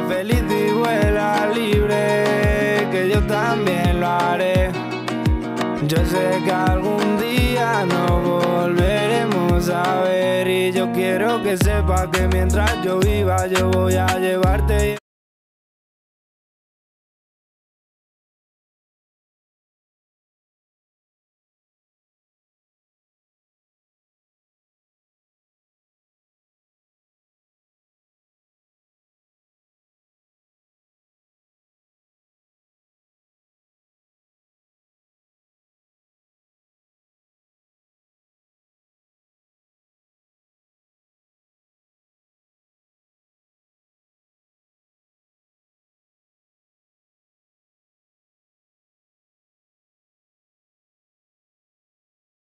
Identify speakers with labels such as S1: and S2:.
S1: feliz y vuela libre, que yo también lo haré. Yo sé que algún día nos volveremos a ver y yo quiero que sepas que mientras yo viva yo voy a llevarte.